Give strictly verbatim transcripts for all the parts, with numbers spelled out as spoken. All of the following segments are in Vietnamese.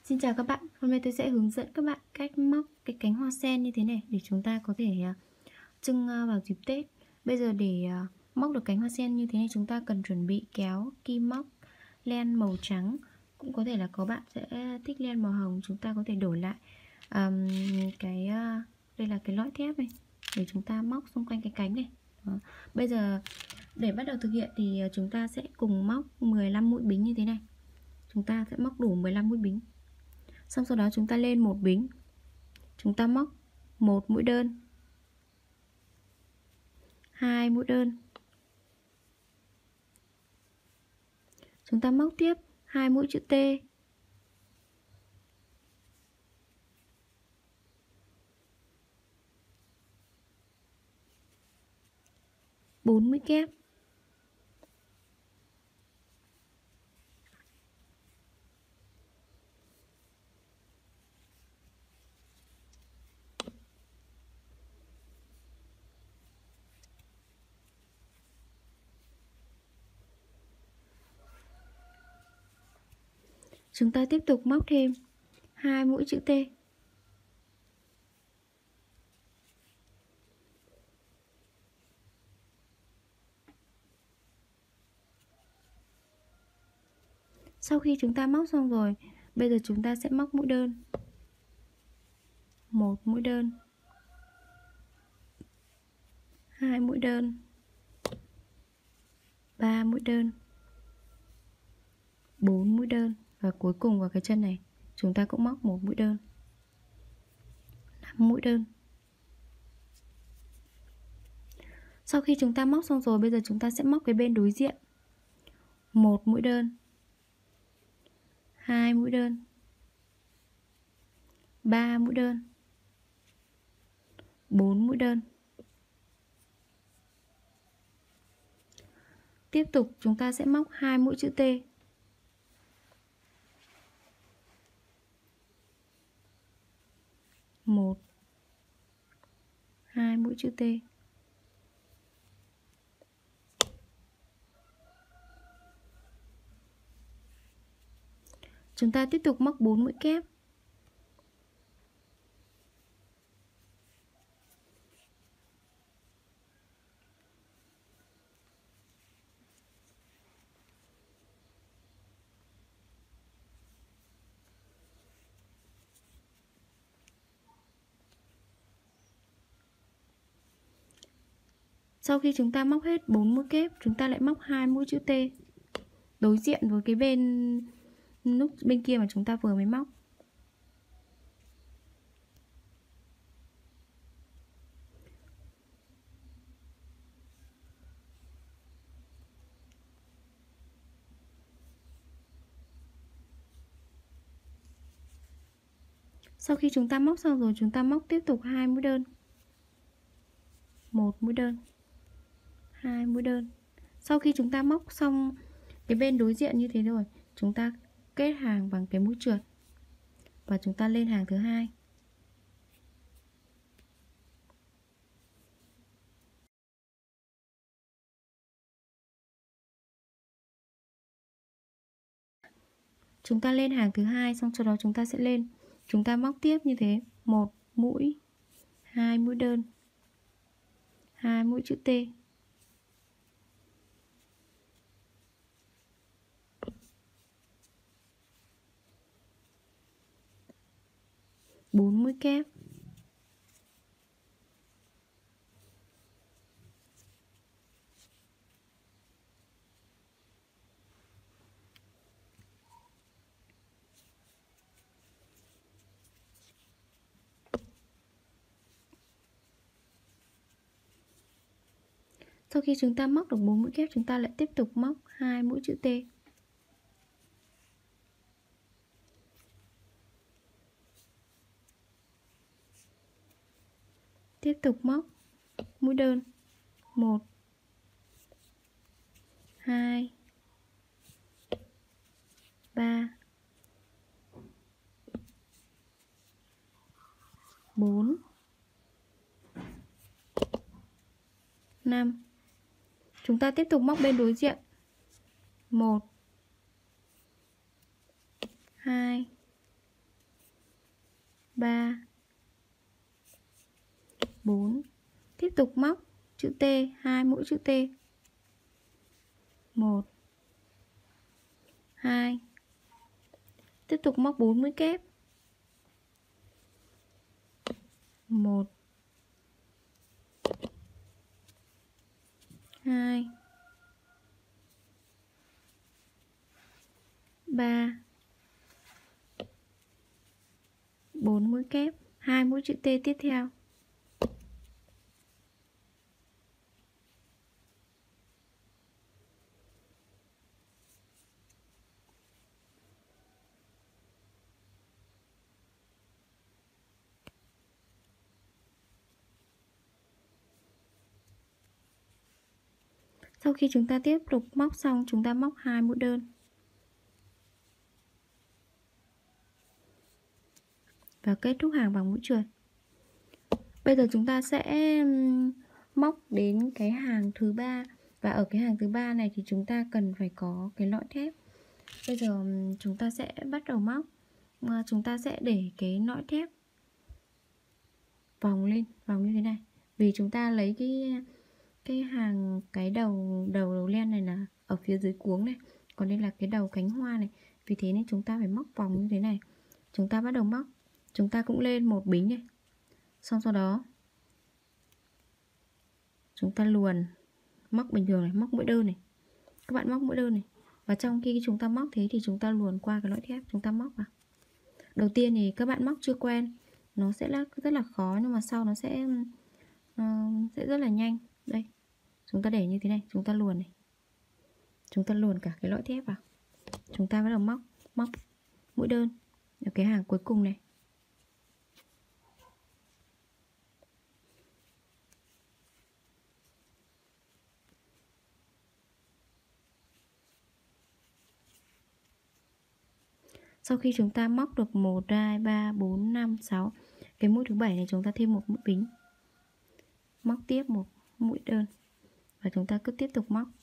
Xin chào các bạn, hôm nay tôi sẽ hướng dẫn các bạn cách móc cái cánh hoa sen như thế này để chúng ta có thể uh, trưng uh, vào dịp Tết. Bây giờ để uh, móc được cánh hoa sen như thế này chúng ta cần chuẩn bị kéo, kim móc, len màu trắng. Cũng có thể là có bạn sẽ thích len màu hồng, chúng ta có thể đổi lại um, cái uh, đây là cái lõi thép này để chúng ta móc xung quanh cái cánh này. Đó. Bây giờ để bắt đầu thực hiện thì chúng ta sẽ cùng móc mười lăm mũi bính như thế này. Chúng ta sẽ móc đủ mười lăm mũi bính. Xong sau đó chúng ta lên một bính, chúng ta móc một mũi đơn, hai mũi đơn, chúng ta móc tiếp hai mũi chữ T, bốn mũi kép, chúng ta tiếp tục móc thêm hai mũi chữ T, sau khi chúng ta móc xong rồi, bây giờ chúng ta sẽ móc mũi đơn, một mũi đơn, hai mũi đơn, ba mũi đơn, bốn mũi đơn, và cuối cùng vào cái chân này chúng ta cũng móc một mũi đơn, năm mũi đơn. Sau khi chúng ta móc xong rồi, bây giờ chúng ta sẽ móc cái bên đối diện, một mũi đơn, hai mũi đơn, ba mũi đơn, bốn mũi đơn. Tiếp tục chúng ta sẽ móc hai mũi chữ T, một, hai mũi chữ T, chúng ta tiếp tục móc bốn mũi kép, sau khi chúng ta móc hết bốn mũi kép, chúng ta lại móc hai mũi chữ T đối diện với cái bên nút bên kia mà chúng ta vừa mới móc. Sau khi chúng ta móc xong rồi, chúng ta móc tiếp tục hai mũi đơn, một mũi đơn, hai mũi đơn. Sau khi chúng ta móc xong cái bên đối diện như thế rồi, chúng ta kết hàng bằng cái mũi trượt và chúng ta lên hàng thứ hai. Chúng ta lên hàng thứ hai, xong sau đó chúng ta sẽ lên, chúng ta móc tiếp như thế, một mũi, hai mũi đơn, hai mũi chữ T, bốn mũi kép, sau khi chúng ta móc được bốn mũi kép, chúng ta lại tiếp tục móc hai mũi chữ T, tiếp tục móc mũi đơn, một, hai, ba, bốn, năm. Chúng ta tiếp tục móc bên đối diện, một, hai, ba, bốn. Tiếp tục móc chữ T, hai mũi chữ T. một, hai. Tiếp tục móc bốn mũi kép. một, hai, ba, bốn mũi kép, hai mũi chữ T tiếp theo. Sau khi chúng ta tiếp tục móc xong, chúng ta móc hai mũi đơn và kết thúc hàng bằng mũi trượt. Bây giờ chúng ta sẽ móc đến cái hàng thứ ba, và ở cái hàng thứ ba này thì chúng ta cần phải có cái lõi thép. Bây giờ chúng ta sẽ bắt đầu móc. Chúng ta sẽ để cái lõi thép vòng lên, vòng như thế này. Vì chúng ta lấy cái cái hàng cái đầu đầu đầu len này là ở phía dưới cuống này, còn đây là cái đầu cánh hoa này. Vì thế nên chúng ta phải móc vòng như thế này. Chúng ta bắt đầu móc. Chúng ta cũng lên một bính này. Xong sau đó chúng ta luồn, móc bình thường này, móc mũi đơn này. Các bạn móc mũi đơn này. Và trong khi chúng ta móc thế thì chúng ta luồn qua cái lõi thép, chúng ta móc vào. Đầu tiên thì các bạn móc chưa quen, nó sẽ là rất là khó, nhưng mà sau nó sẽ uh, sẽ rất là nhanh. Đây, chúng ta để như thế này, chúng ta luồn này. Chúng ta luồn cả cái lõi thép vào. Chúng ta bắt đầu móc, móc mũi đơn ở cái hàng cuối cùng này. Sau khi chúng ta móc được một, hai, ba, bốn, năm, sáu, cái mũi thứ bảy này chúng ta thêm một mũi bính. Móc tiếp một mũi đơn và chúng ta cứ tiếp tục móc.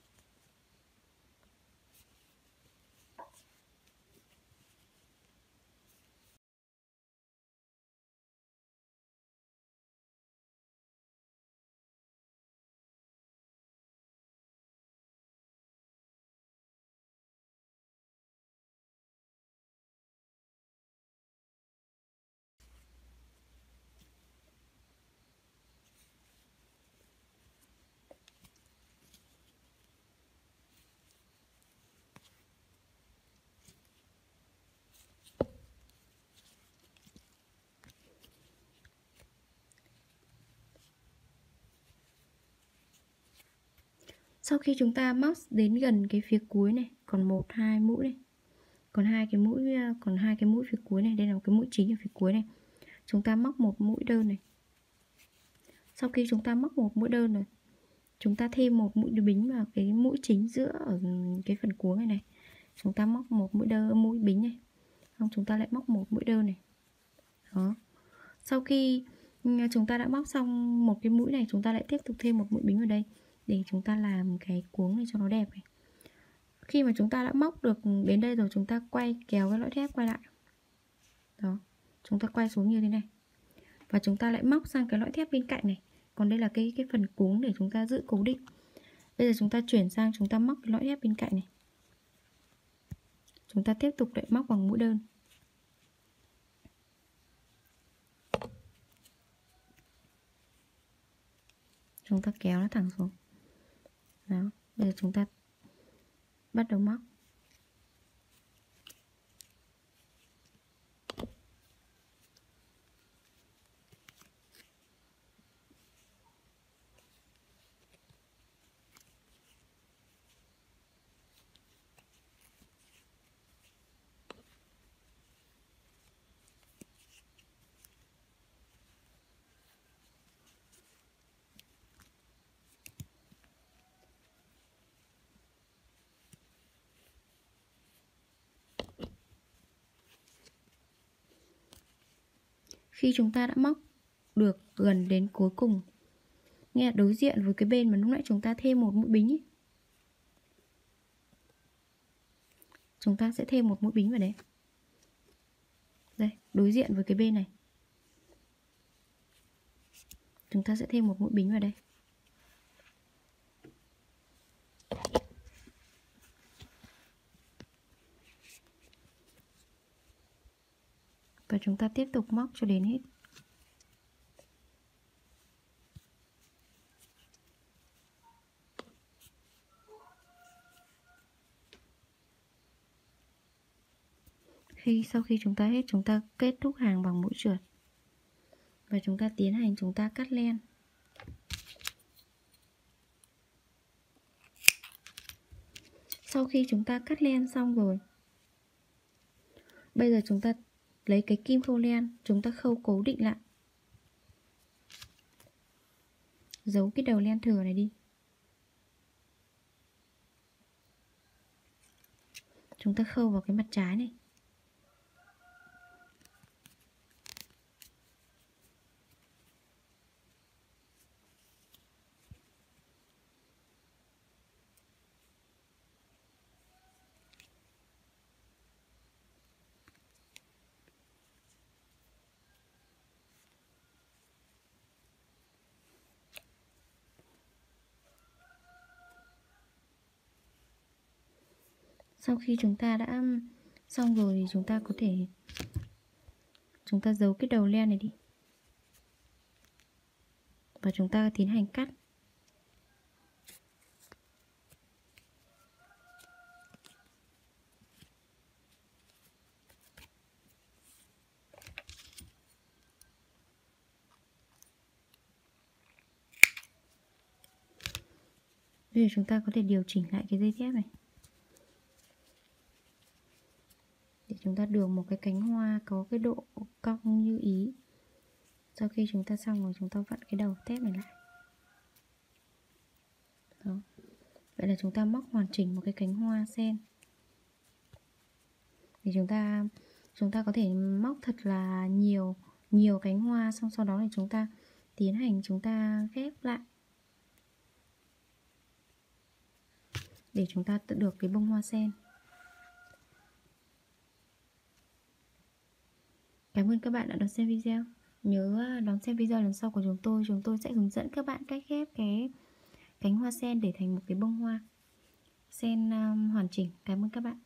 Sau khi chúng ta móc đến gần cái phía cuối này, còn một, hai mũi này, còn hai cái mũi, còn hai cái mũi phía cuối này, đây là một cái mũi chính ở phía cuối này. Chúng ta móc một mũi đơn này. Sau khi chúng ta móc một mũi đơn rồi, chúng ta thêm một mũi bính vào cái mũi chính giữa ở cái phần cuống này này. Chúng ta móc một mũi đơn, mũi bính này. Xong chúng ta lại móc một mũi đơn này. Đó. Sau khi chúng ta đã móc xong một cái mũi này, chúng ta lại tiếp tục thêm một mũi bính vào đây để chúng ta làm cái cuống này cho nó đẹp này. Khi mà chúng ta đã móc được đến đây rồi, chúng ta quay kéo cái lõi thép quay lại. Đó. Chúng ta quay xuống như thế này. Và chúng ta lại móc sang cái lõi thép bên cạnh này. Còn đây là cái cái phần cuống để chúng ta giữ cố định. Bây giờ chúng ta chuyển sang chúng ta móc cái lõi thép bên cạnh này. Chúng ta tiếp tục lại móc bằng mũi đơn. Chúng ta kéo nó thẳng xuống. Đó, bây giờ chúng ta bắt đầu móc. Khi chúng ta đã móc được gần đến cuối cùng, nghe đối diện với cái bên mà lúc nãy chúng ta thêm một mũi bính ấy, chúng ta sẽ thêm một mũi bính vào đấy. Đây, đối diện với cái bên này Chúng ta sẽ thêm một mũi bính vào đây. Và chúng ta tiếp tục móc cho đến hết. Khi sau khi chúng ta hết, chúng ta kết thúc hàng bằng mũi trượt. Và chúng ta tiến hành chúng ta cắt len. Sau khi chúng ta cắt len xong rồi, bây giờ chúng ta lấy cái kim khâu len, chúng ta khâu cố định lại. Giấu cái đầu len thừa này đi. Chúng ta khâu vào cái mặt trái này. Sau khi chúng ta đã xong rồi thì chúng ta có thể chúng ta giấu cái đầu len này đi. Và chúng ta tiến hành cắt. Bây giờ chúng ta có thể điều chỉnh lại cái dây thép này để chúng ta được một cái cánh hoa có cái độ cong như ý. Sau khi chúng ta xong rồi, chúng ta vặn cái đầu thép này lại. Đó. Vậy là chúng ta móc hoàn chỉnh một cái cánh hoa sen. Thì chúng ta chúng ta có thể móc thật là nhiều nhiều cánh hoa, xong sau đó thì chúng ta tiến hành chúng ta ghép lại để chúng ta tự được cái bông hoa sen. Cảm ơn các bạn đã đón xem video. Nhớ đón xem video lần sau của chúng tôi. Chúng tôi sẽ hướng dẫn các bạn cách ghép cái cánh hoa sen để thành một cái bông hoa sen um, hoàn chỉnh. Cảm ơn các bạn.